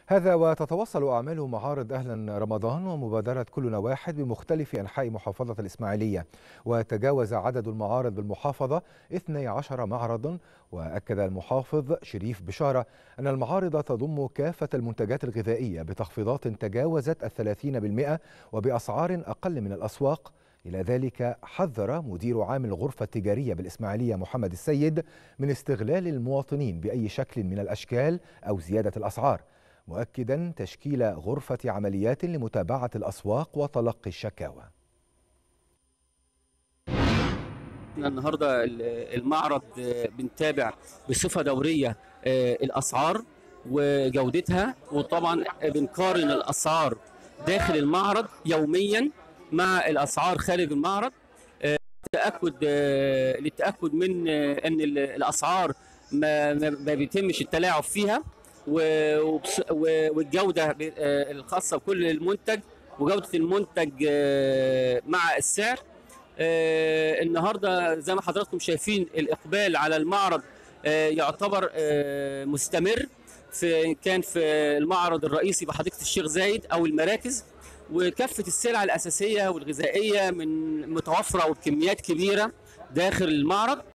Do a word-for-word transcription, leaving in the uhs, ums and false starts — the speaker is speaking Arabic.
هذا وتتواصل أعمال معارض أهلا رمضان ومبادرة كلنا واحد بمختلف أنحاء محافظة الإسماعيلية، وتجاوز عدد المعارض بالمحافظة اثني عشر معرضا. وأكد المحافظ شريف بشارة أن المعارض تضم كافة المنتجات الغذائية بتخفيضات تجاوزت الثلاثين بالمئة وبأسعار أقل من الأسواق. إلى ذلك حذر مدير عام الغرفة التجارية بالإسماعيلية محمد السيد من استغلال المواطنين بأي شكل من الأشكال أو زيادة الأسعار، مؤكدا تشكيل غرفة عمليات لمتابعة الأسواق وتلقي الشكاوى. النهارده المعرض بنتابع بصفة دورية الأسعار وجودتها، وطبعا بنقارن الأسعار داخل المعرض يوميا مع الأسعار خارج المعرض، للتأكد للتأكد من أن الأسعار ما ما بيتمش التلاعب فيها، والجودة الخاصة بكل المنتج وجودة المنتج مع السعر. النهارده زي ما حضراتكم شايفين الإقبال على المعرض يعتبر مستمر، في كان في المعرض الرئيسي بحديقة الشيخ زايد أو المراكز، وكافة السلع الأساسية والغذائية من متوفرة وبكميات كبيرة داخل المعرض.